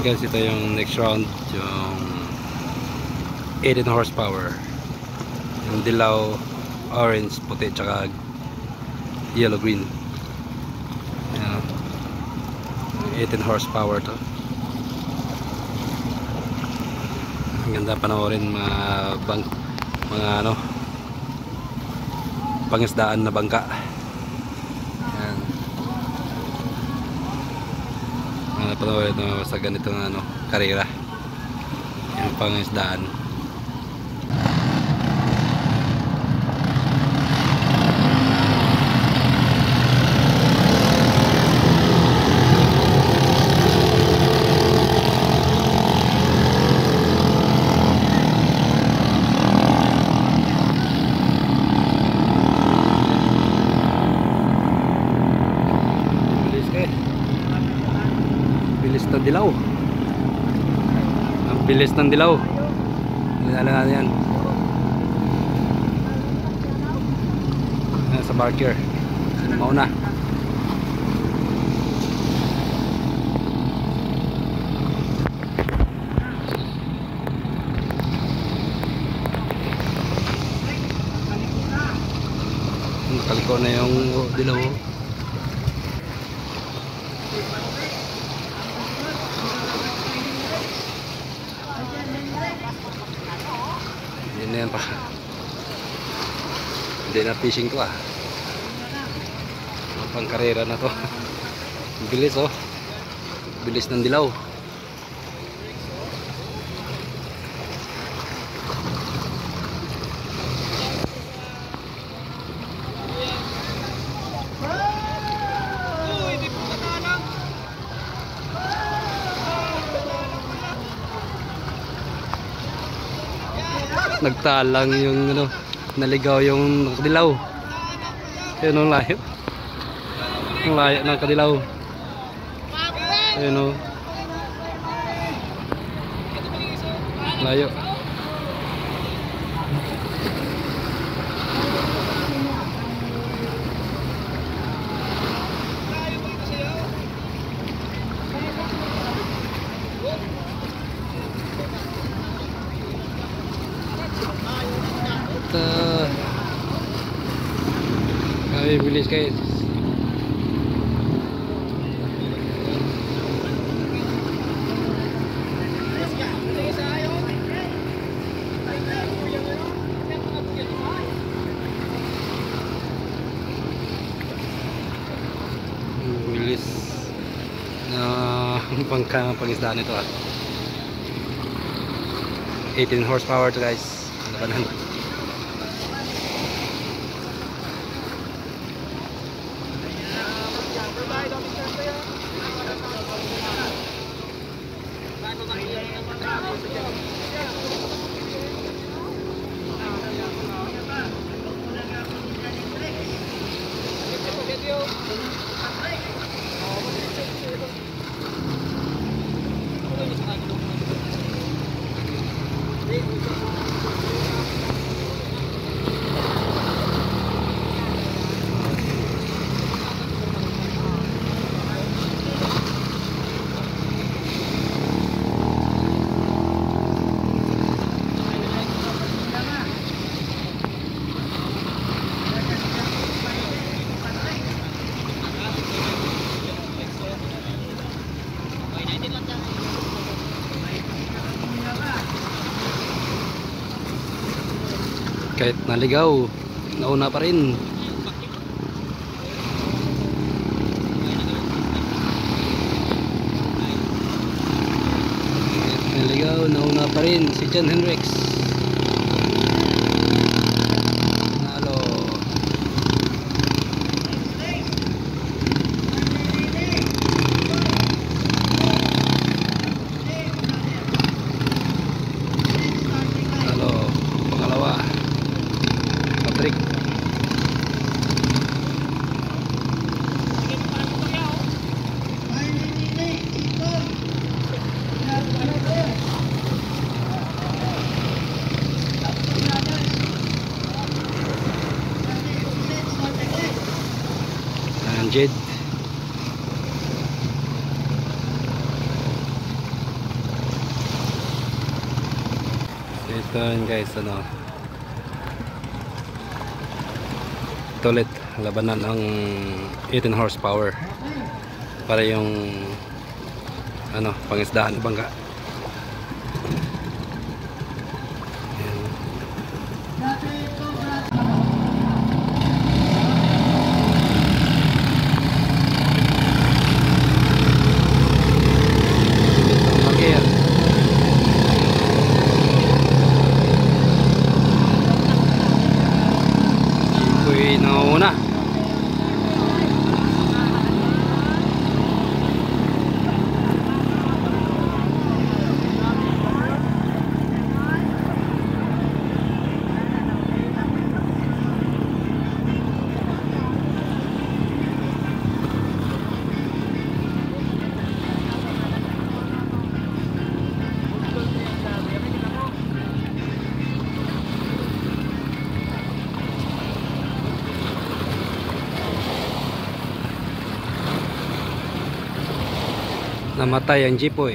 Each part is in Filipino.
Ayan guys, ito yung next round, yung 18 horsepower, yung dilaw, orange, puti, tsaka yellow green. Ayan, 18 horsepower to. Ang ganda panoorin, mga ano, pangisdaan na bangka. Ayan, panoorin sa ganitong ano, karera, yung pangisdaan. Bilis ng dilaw. Ang bilis ng dilaw. Dinala natin yan. Ayan, sa barker. Sino mauna? Nakaliko na yung dilaw. Hindi na yan pa. Hindi na fishing to ah. Pang karera na to. Bilis oh. Bilis ng dilaw. Nagtalang yung ano, naligaw yung kadilaw. Ayun ang layo. Ang layo ng kadilaw. Ayun o. Layo. Ay, bilis guys. Bilis na pangisdaan ito ah. 18 horsepower to guys. Labanan. Kahit naligaw, nauna pa rin. Naligaw, nauna pa rin si John Hendricks. Nalo. Nalo, pangalawa. Patrick. Jed. So yun guys, ano, ito ulit labanan ng 18 horsepower para yung ano, pangisdaan ng bangka. Ayan. Okay. Iko'y nauna. Namatay ang jipoy.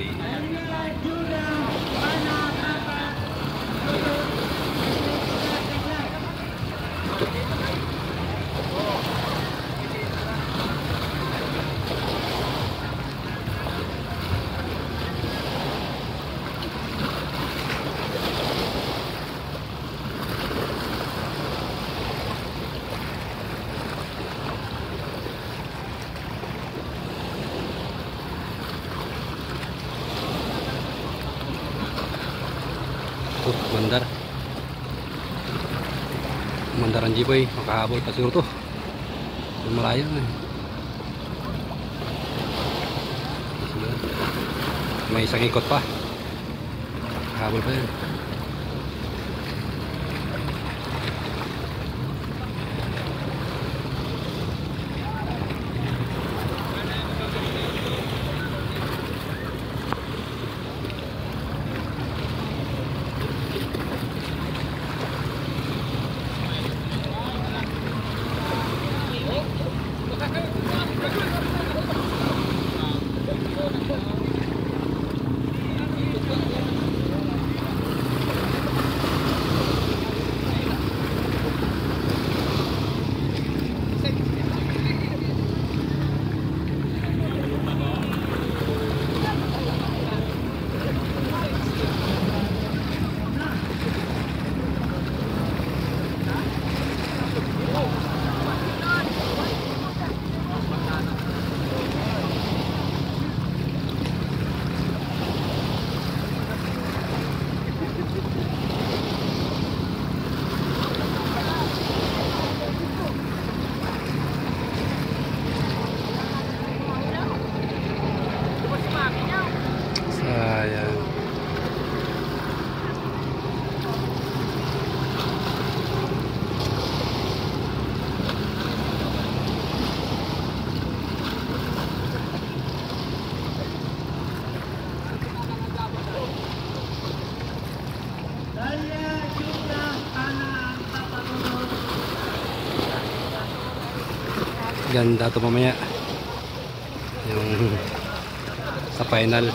Mandar. Mandaran jipoy, makahabol pa siguro to. Malayo na eh. May isang ikot pa. Makahabol pa yan. Sayang. Ganda to mamaya yung sa final.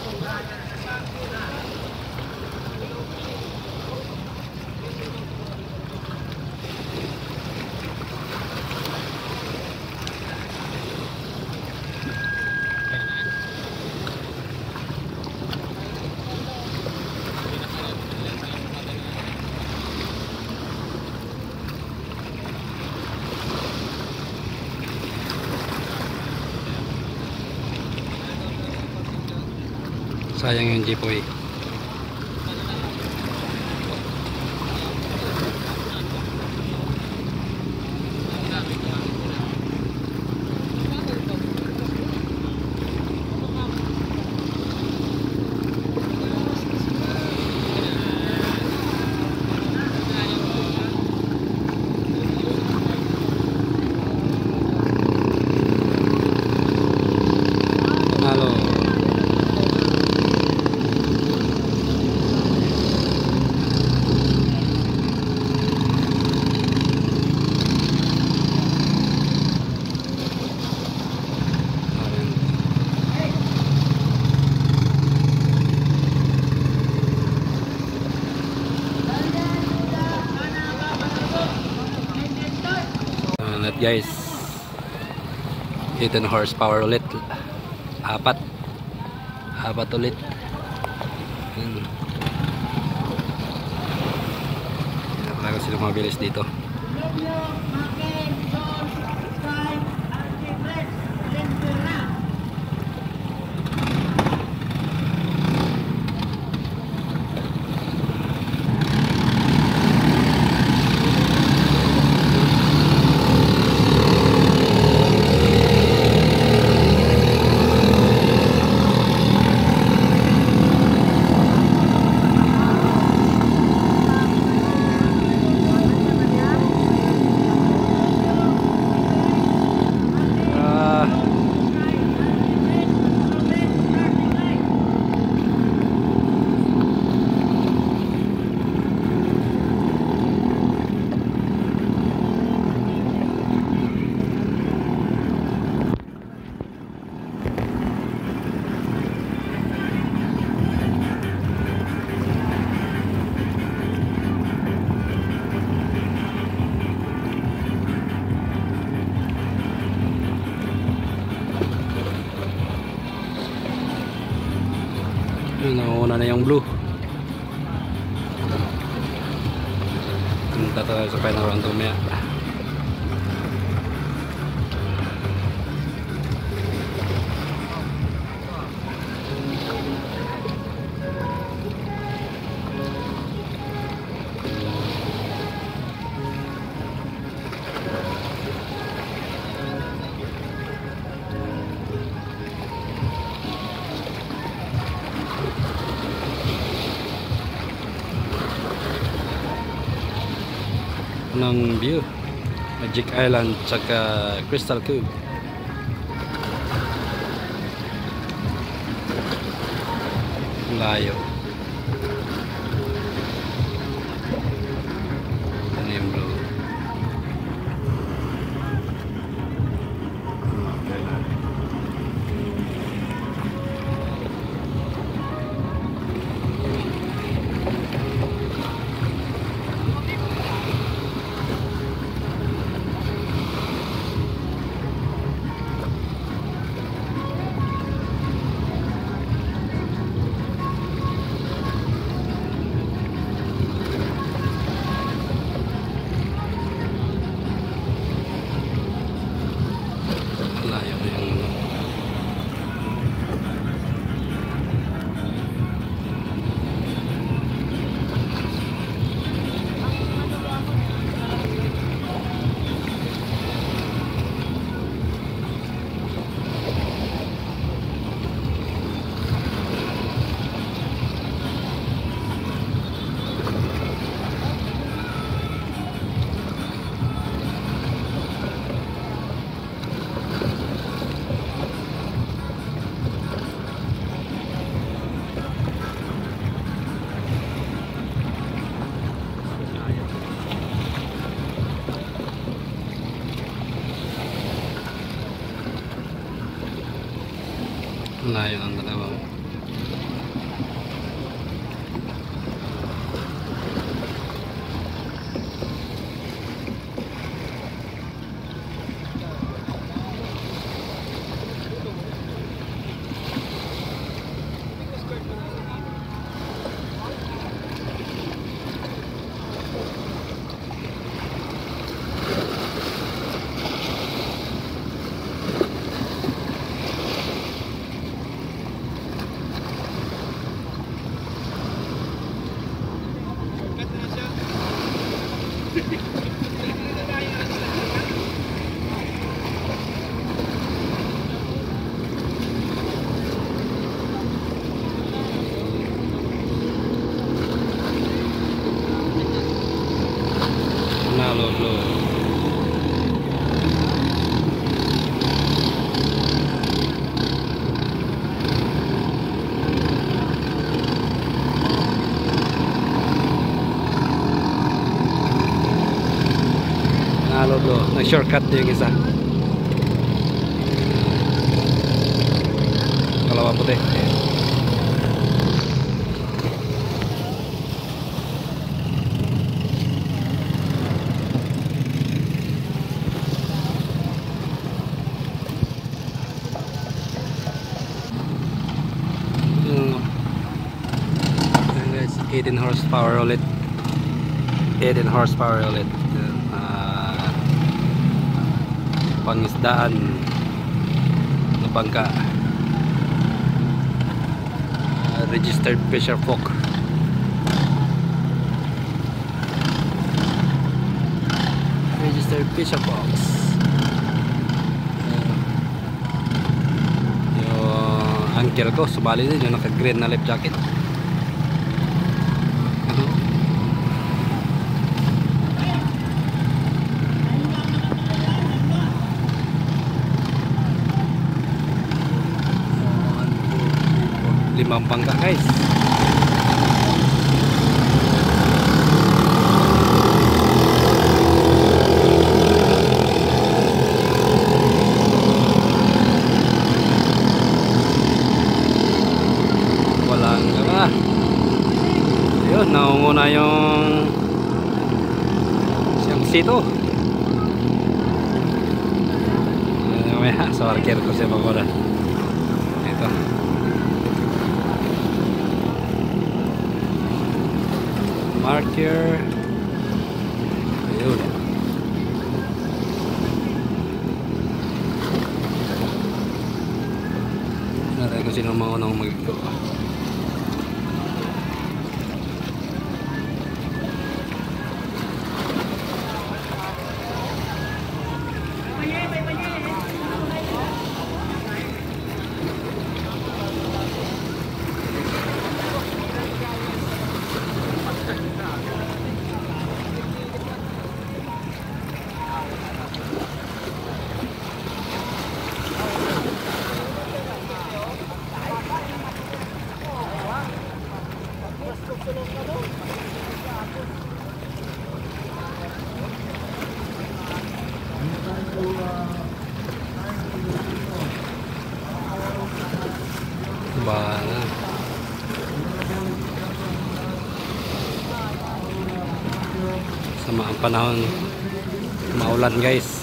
Sayang yung jipoy. Halo. guys. 18 horsepower ulit. Apat ulit. Hindi na talaga sila mabilis dito. Nauna na yung blue. Punta tayo sa final round tumaya. Ng view, Magic Island tsaka Crystal Cove. Layo. Ano yung blue? Layo ang dalawa. Nalo blue. Nalo blue. Nag-shortcut yung isa. Kalawa puti. 18 horsepower ulit. 18 horsepower ulit. Pangisdaan na bangka. Registered Fisher Folk. Registered Fisher Folks. Yung uncle ko sumali din, yung naka green na life jacket. Limang bangka guys. Walang gaba. Ayun, naunguna yung siyang sito. Mamaya sa marker ko siya magmuna. Ito. Marker. Ayun. Natin kung sino mga unang mag-go. Bana. Sama ang panahon, maulan guys.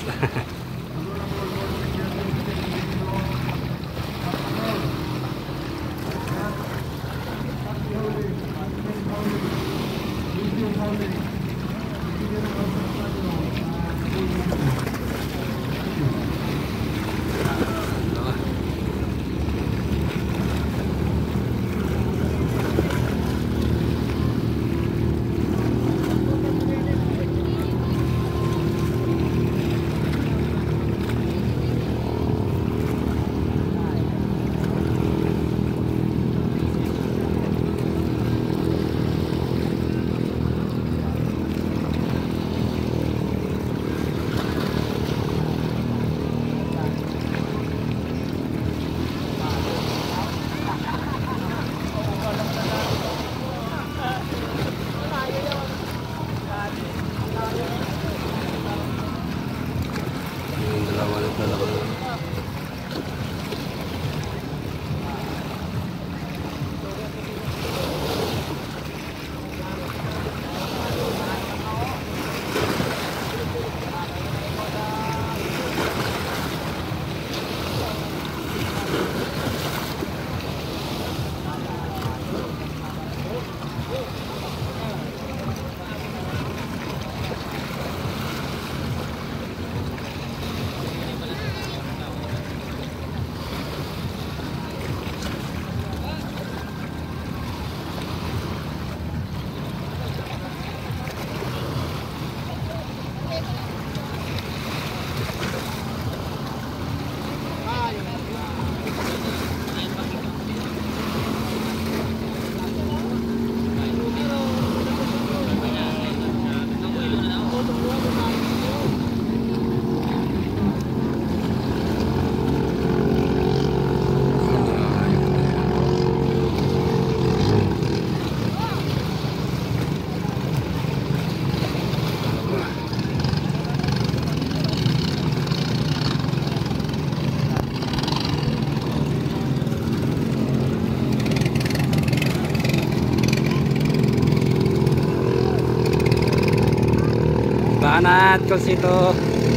Banat kung sito.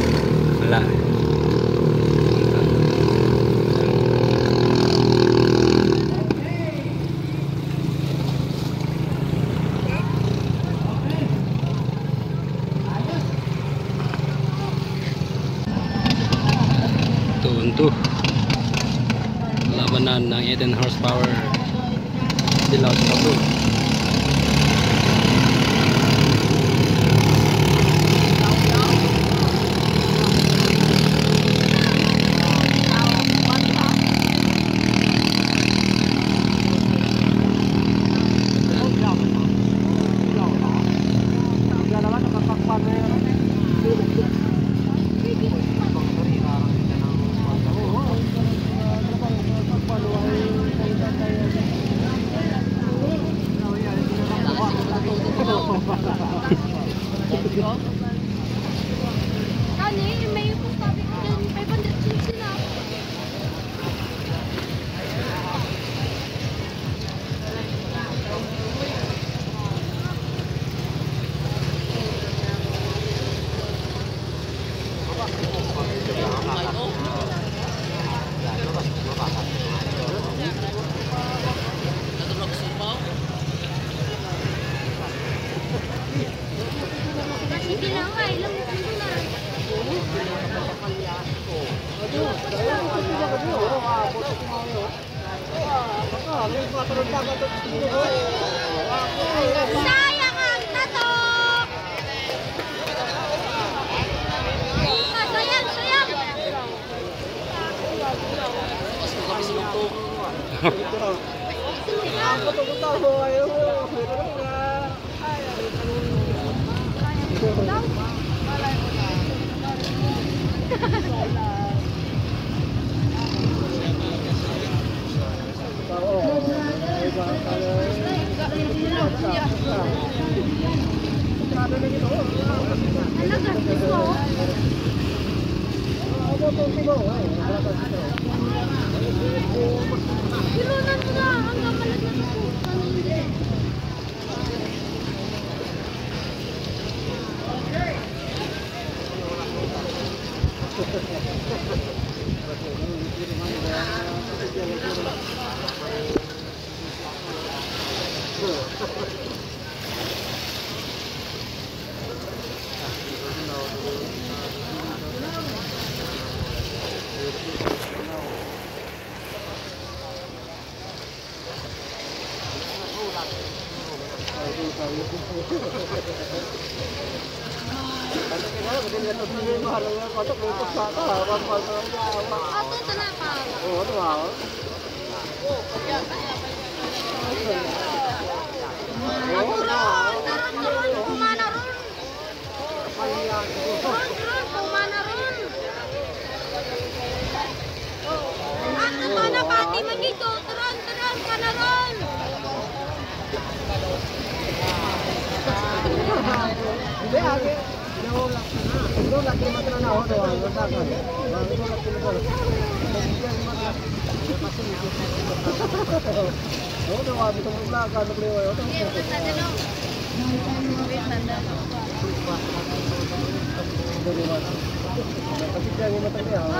Wala. ng 18 horsepower Kadilaw 02. Kani, may sabi ko dyan, 500 na. Sige lang nga, ilang mundo na. Sayang ang tatok! Sayang, sayang! Pilunan mo na hanggang kalat na ito. Ato tanapa. Oo, diba? Turun, kumana ron. Turun, kumana ron. Ato to na pati man dito. Turun, kana ron. Hindi, agi. Nahulak na na. Nahulak na na na. Oo, diba? Nahulak na na. Oo, diba? Dito mo vlog. Ano ko yun? Kasi kaya yung matali ha.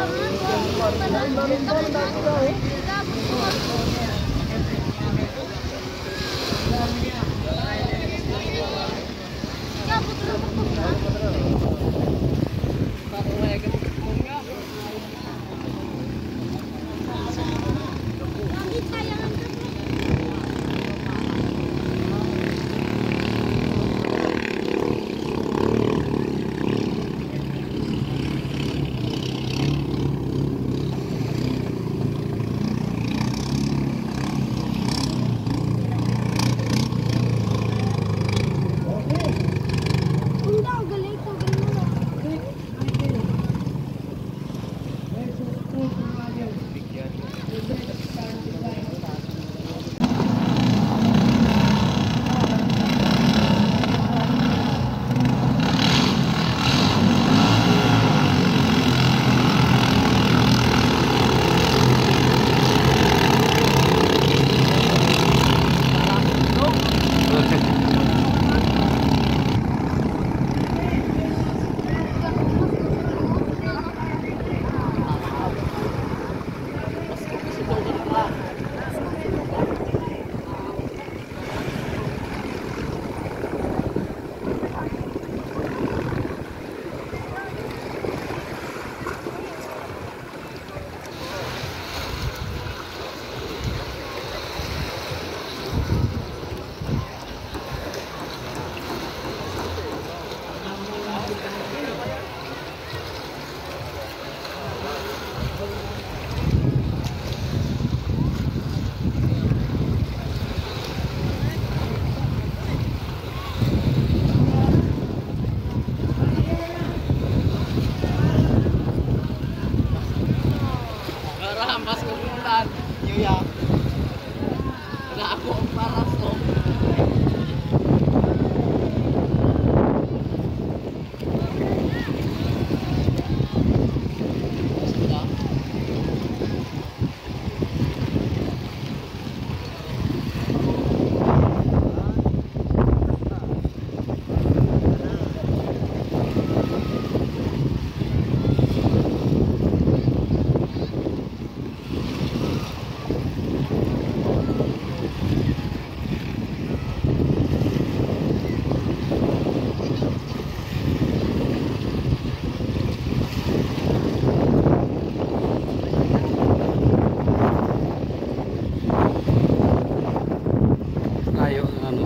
ano.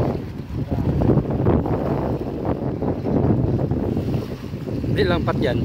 Hindi lang pat yan.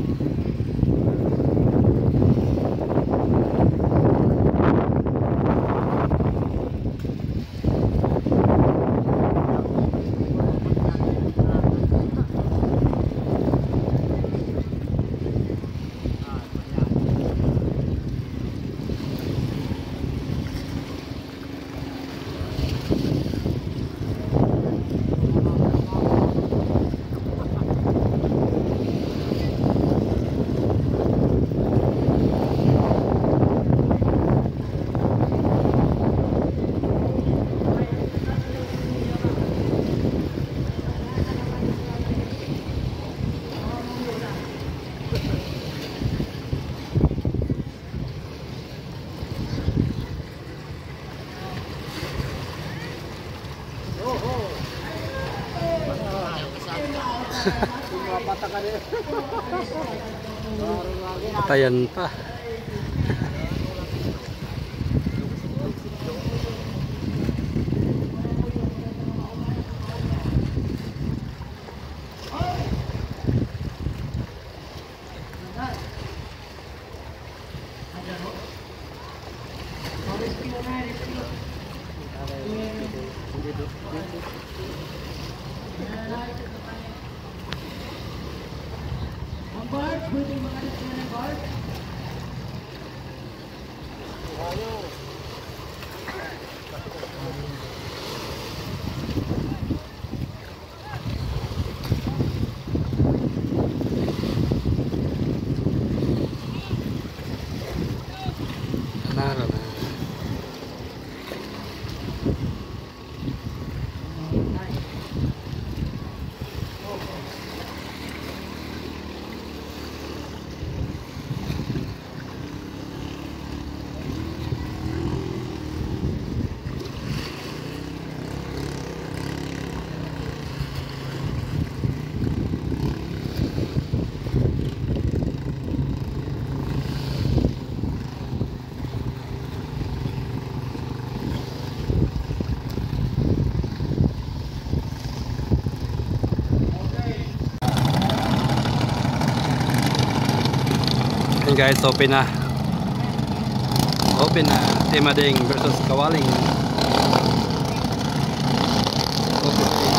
Patayan pa. Naro na. Ayan guys, open na. Open na. Timading versus Kawaling. Okay.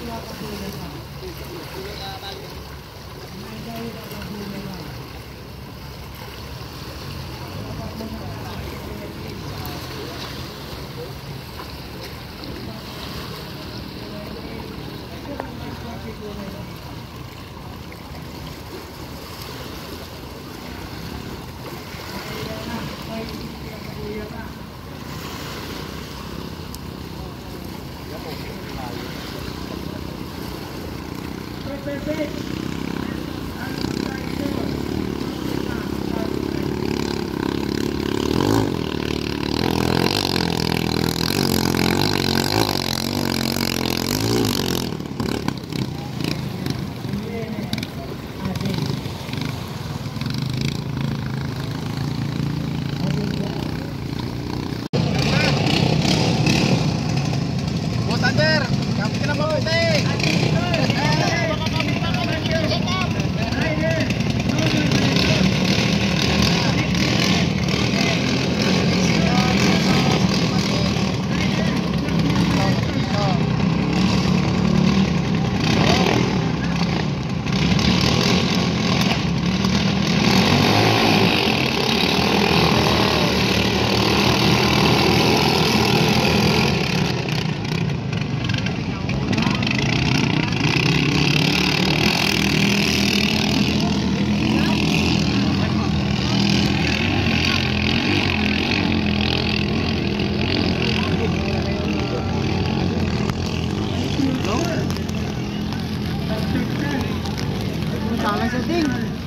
Salah setting.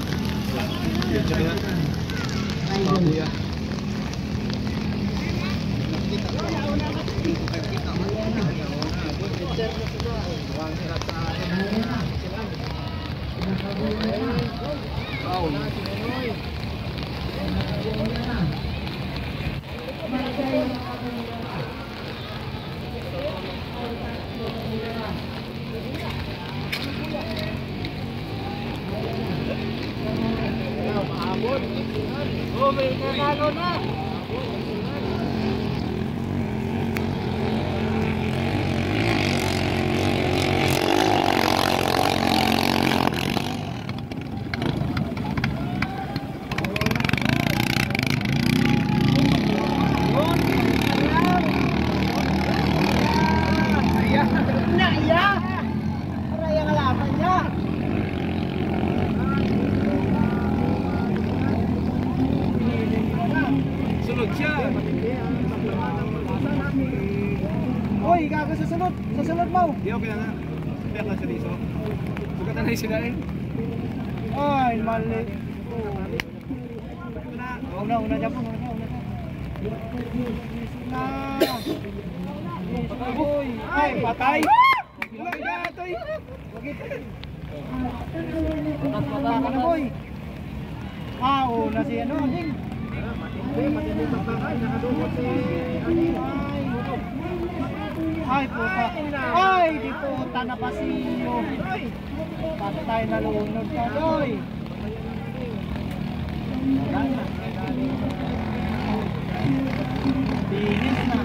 Oh, may nanalo na. Hoy, gago sa sunod. Sa sunod mo. Di okay na na. Biyak lang sa diso. Sugat na na sila eh. Ay, mali. Una. Una dyan po. Hoy, ay, patay. Lagi na ito eh. Patay ka na, boy. Una si ano, Ding. Matindi pagkakay. Nakadukot si Ay, puta. Ay, di puta na pasiyo. Patay na lunod ka, boy. Tingin na.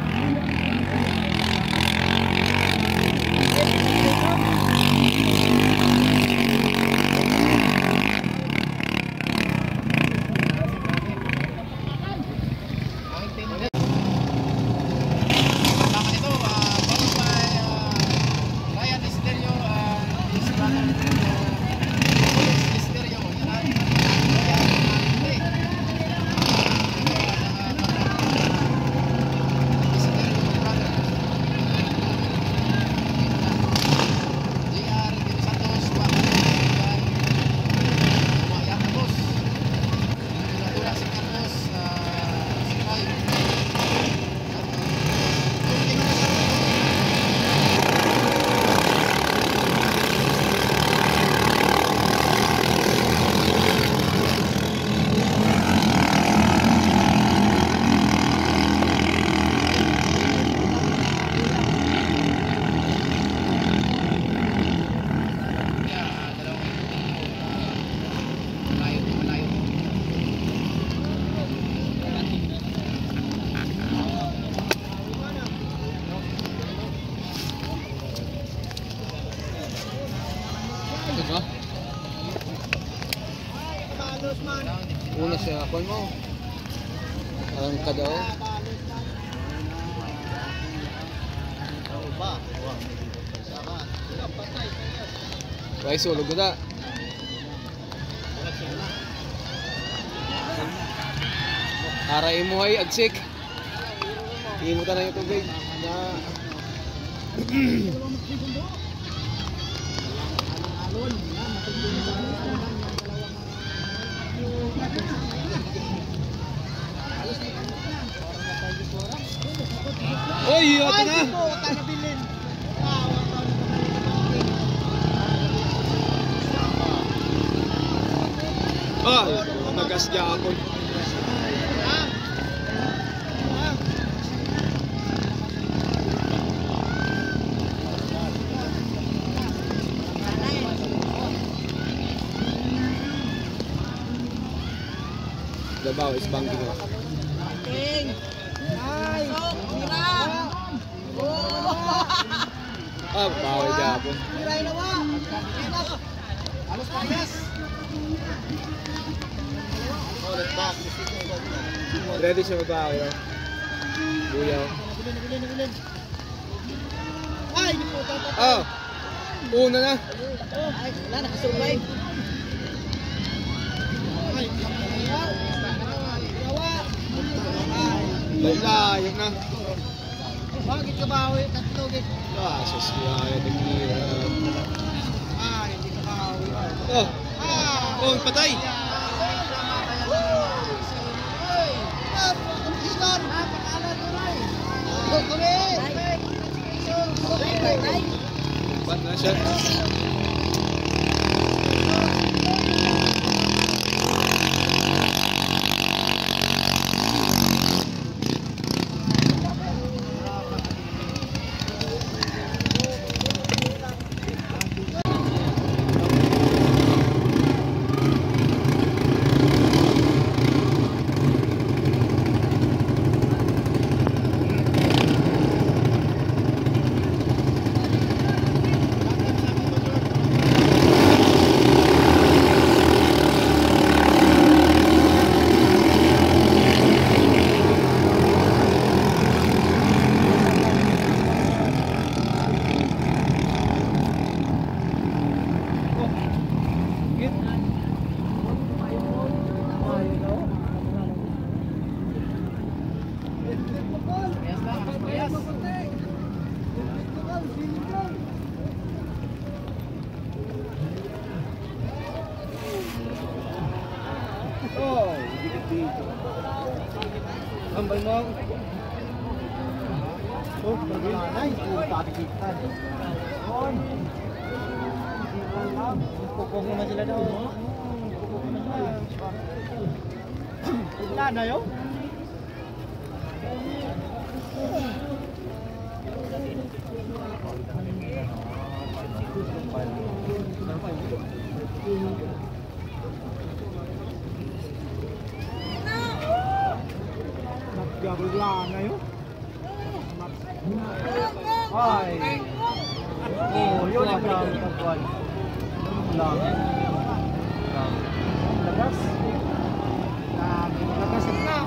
sa kwan mo. Parang ka daw. Why sulog ko na? Aray mo ay agsik. Imutan na yung tubig. Na... Oy, ito na! Ah, nagasya ako. Dabaw is bangking ako. King! Ay! Mira! Ah, bawal dyan. Miray na wa! Alos parehas! Ready siya magbawi. Buyaw. Nabilin. Ay, hindi po tapat. Ah! Una na! Ay, wala, nakasurvive. Ay, Layo na. bakit ka bawi? Tatlo, git. Ah, sasiyaya. Tequila. Ay, hindi ka bawi. Oh! Oh, patay! Pat na siya. Oh, dikit-dikit. Ambay mo. Oh, ay, pakikitan. On. Pupok naman sila daw. Pupok naman sila. Wala na yun? Gabla na yun. Ay. Oh, yun ang pagkakuan. Lang. Lagas. Lagas na.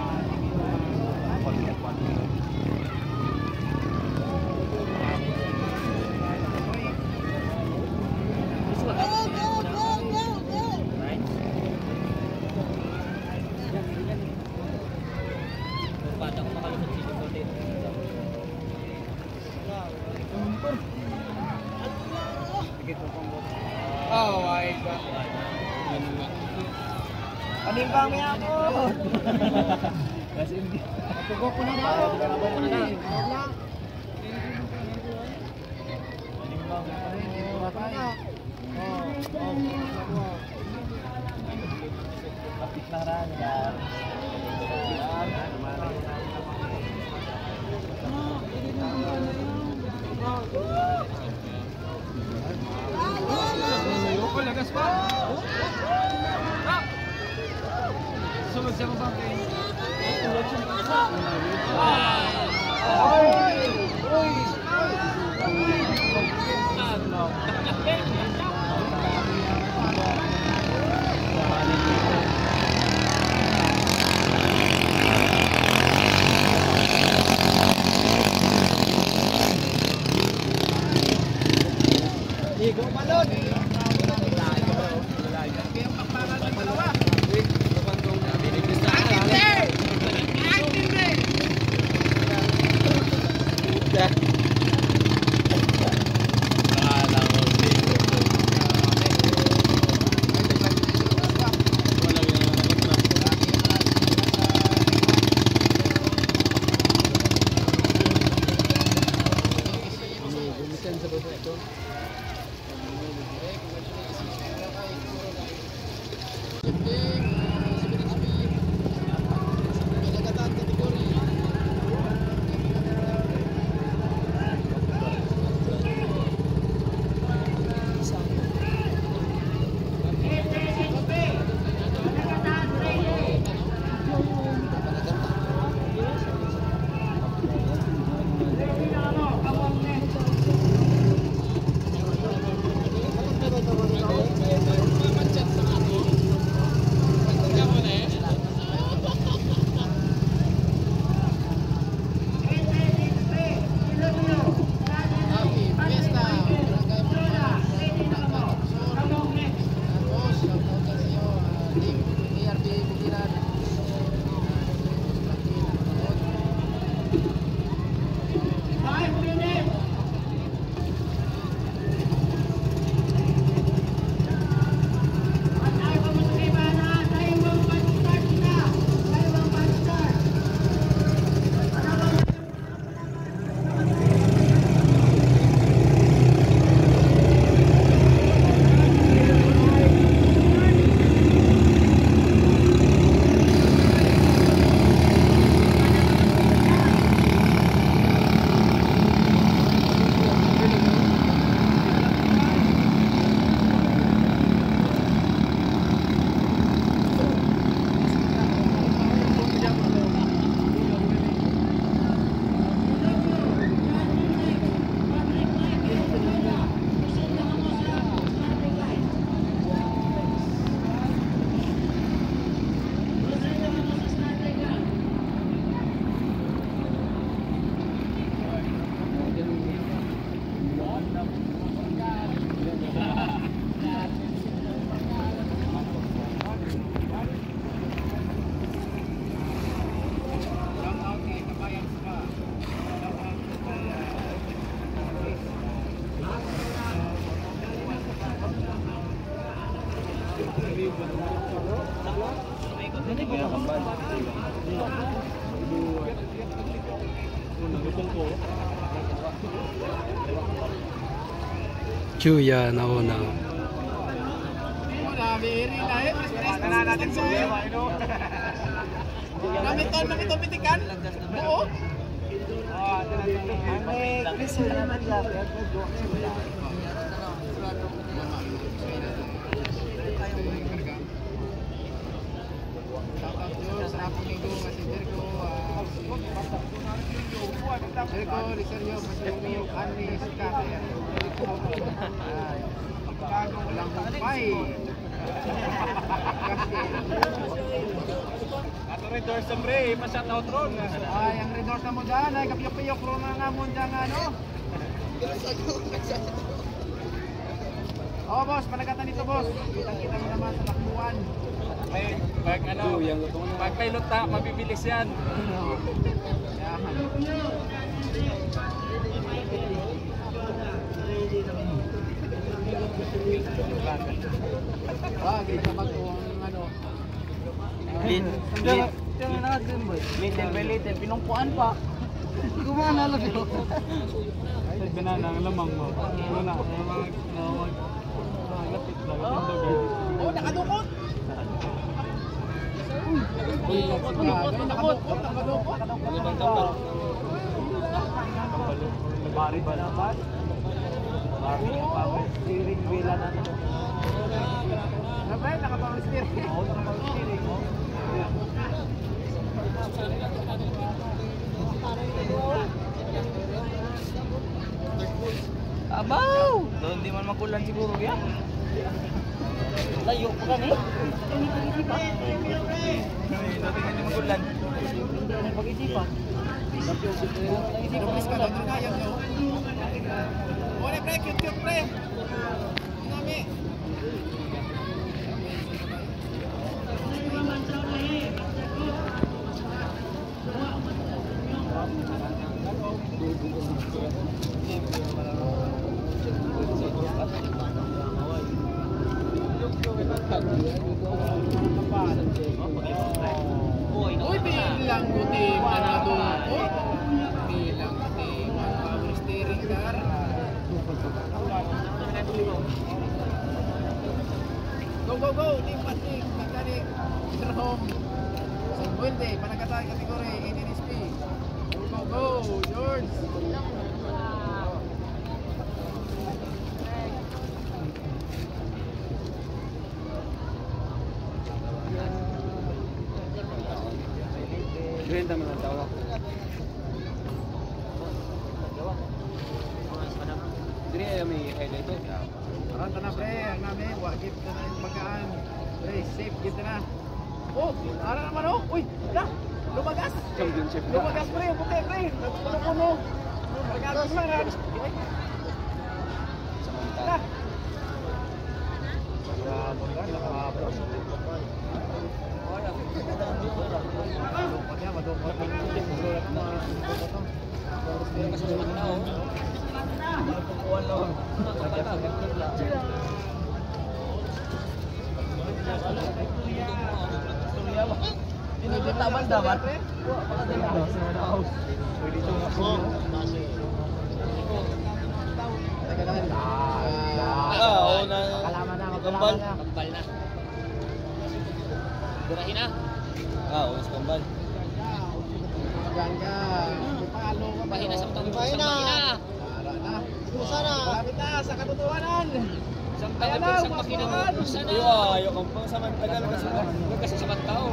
Oh my God. Panimbang niya ako. Kasi hindi. Tugok ko na daw. Tugok ko na daw. Panimbang niya pa rin. Kapit lang rin. Lagas pa. Sunod siya ba kay? Chuya na una. Redor sa pre, masyat na utron. Ay, ang redor na mo dyan, ay kapiyok-piyok ro na nga mo dyan, ano? Oo, boss, panagatan dito, boss. Kita-kita mo naman sa takbuhan. Pag ano, pag may luta, mabibilis yan. Wag, kapag kung ano, little by little, pinungpuan pa. Gumana lang ito. Ay, banana, ang lamang mo. Wala, lapit lang. Oh, nakadukot! Nakadukot. Bari ba naman? Bari, steering wheel na natin. Sabay, naka-power steering. Oo, naka-power steering. Abaw! Doon di man makulan siguro yan. Layo pa kan eh. Doon di man makulan. Pag-isipan. Pag-isipan ka doon na yan. Wala pre, cute pre. Uy, bilang guti manadungkot. Bilang guti power steering car. Go, go, go! Team Patrick, mechanic, Home. Sanbuente, panagkatay kategori, NNSP. Go, go, George! Green naman ang tawa. Diri ay may highlight to. Aranta na pre, ang namin, wagip na na yung pagkaan. Pre, safe, gito na. Oh, ara naman oh! Uy, na! Lumagas! Championship. Lumagas pre, puti pre! Puno-puno! Pagkakas lang ha! Na! Taban dapat. Kambal. Kambal na. Durahin na. Uwas kambal. Ganda. Palo ka. Bahina sa utang. Bahina. Para na. Sana. Malapit na sa katotohanan. Isang tagal sa makina mo. Sana. Ayo kang pang sa tagal kasi sa tao.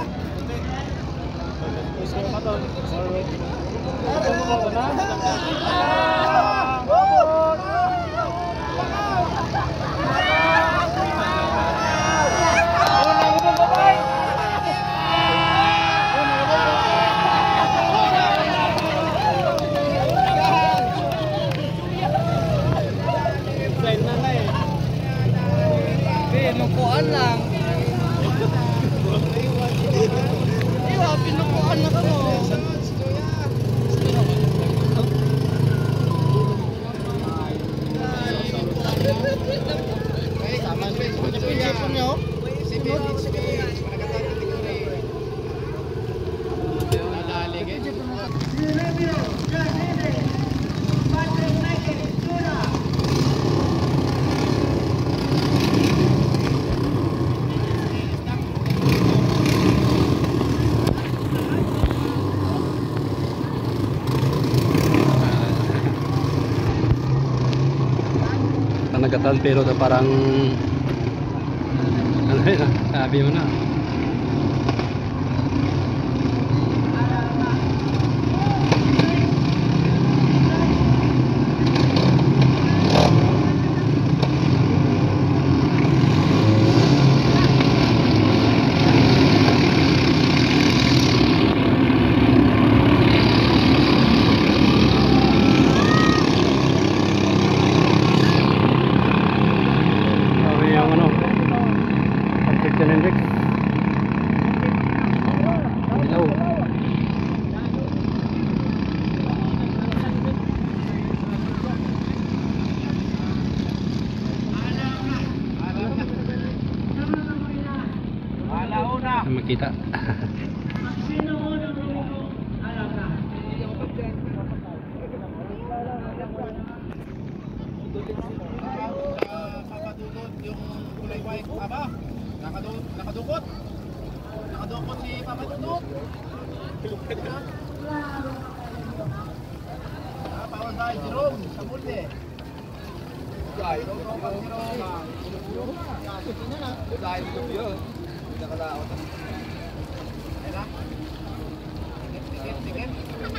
Pinukuan lang. Iwa, pinukuan na ka mo. Panagatan pero na parang ano yun, sabi mo na. Makita. Nakadukot yung kulay white, Papa. Nakadukot. Nakadukot si Papa Dudut. Power by Jerome sa multi. Dahil ito yun. Nakalaot. Ayan na. Tikit.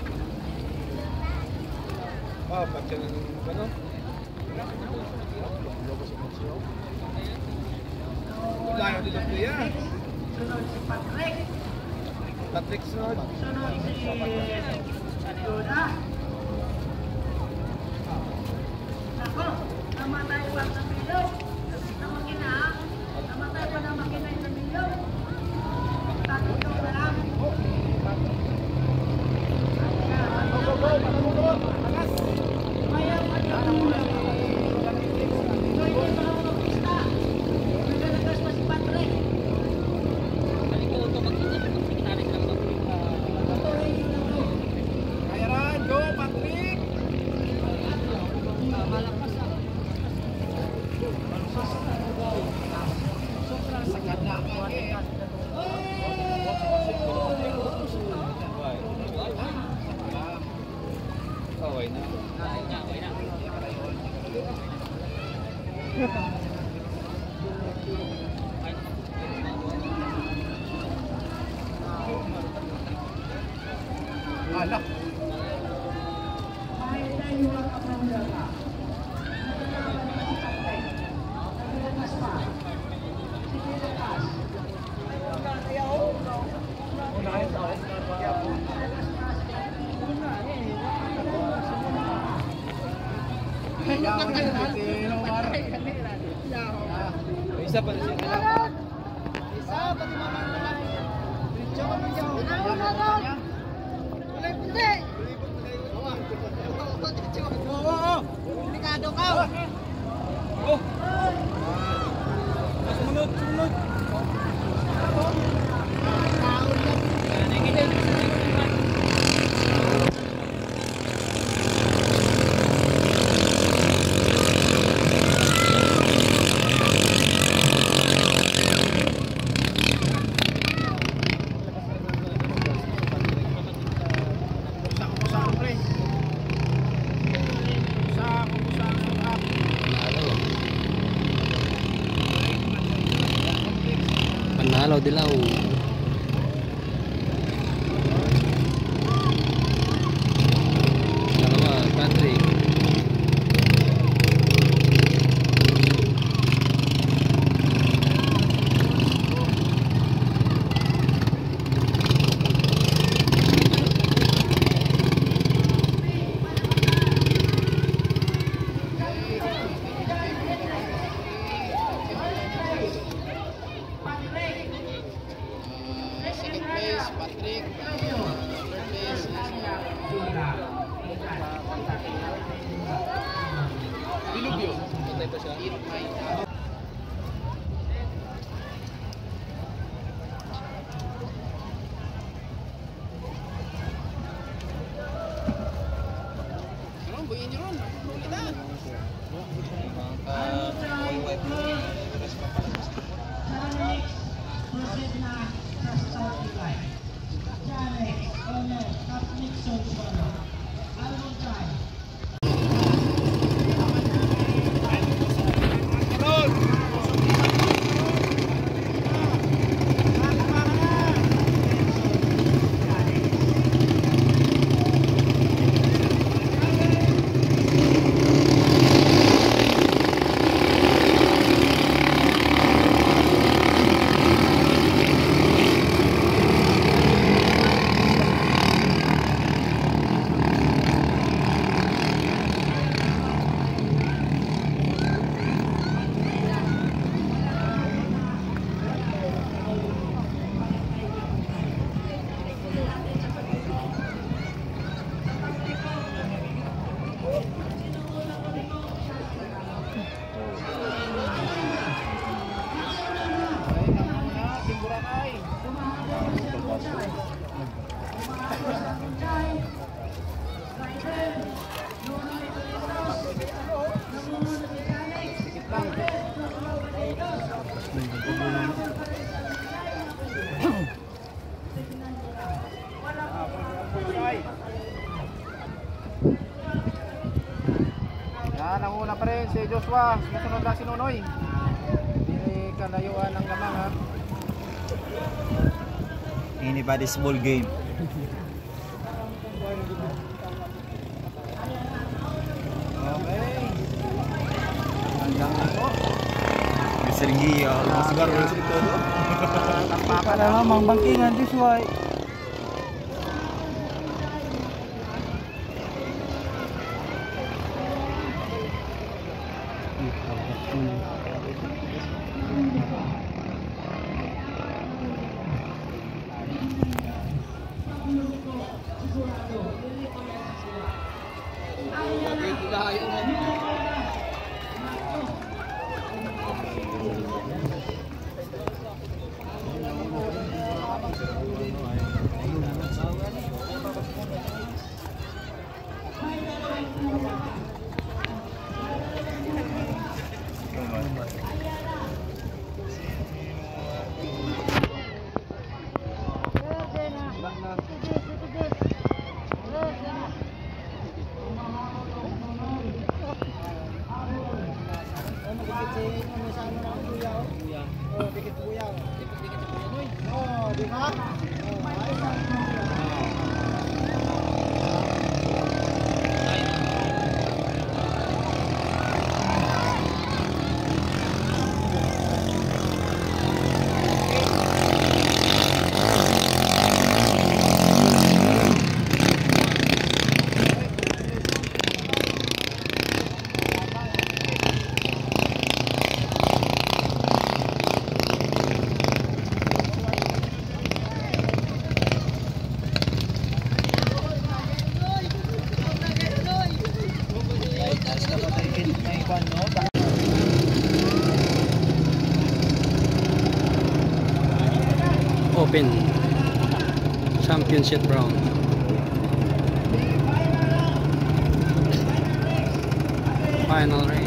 Pagka ng ano? Dahil dito kuya. Sunod si Patrick. Patrick sunod. Sunod si Yoda. Ako, namatay pa sa pilo. Ala. Isa pa siya. Isa, pati mga Diretso ka lang dyan. Kulay puti. Oo. Delikado ka. Oh. Sumunod, sumunod. Panalo dilaw. Dalawa, Patrick. Second place, Patrick. Third place, Dilubyo. Patay pa siya. Ron, buhin niyo ron. Huli na. Yan, ang una pa rin si Joshua. Susunod lang si Nonoy. Hindi kalayuan ng lamang ha. Anybody's ball game. Okay. Hanggang ako. Seringi, siguro wala sa ito. Papa na namang bangkingan this way. Si ano sa ano ng kuya oh. Oh, dikit kuya oh. Dikit sa kuya noy. Oh, di ba? Oh, ayos ang Open Championship round. Final race.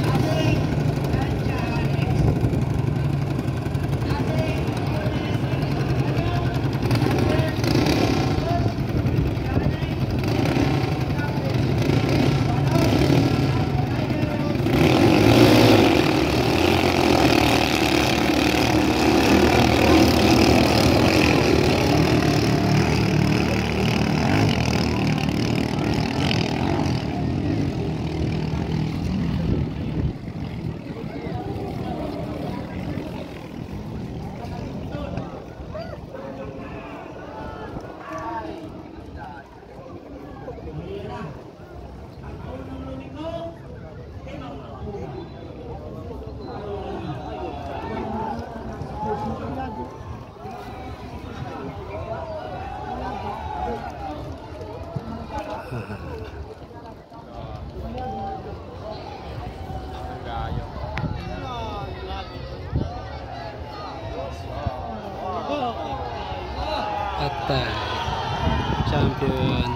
At champion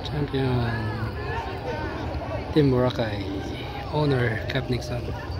Champion Team Boracay. Owner Cap Nixon.